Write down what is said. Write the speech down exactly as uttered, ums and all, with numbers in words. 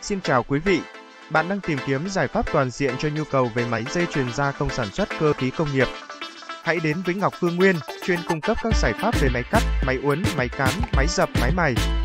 Xin chào quý vị. Bạn đang tìm kiếm giải pháp toàn diện cho nhu cầu về máy dây chuyền gia công sản xuất cơ khí công nghiệp. Hãy đến với Ngọc Phương Nguyên, chuyên cung cấp các giải pháp về máy cắt, máy uốn, máy cán, máy dập, máy mài,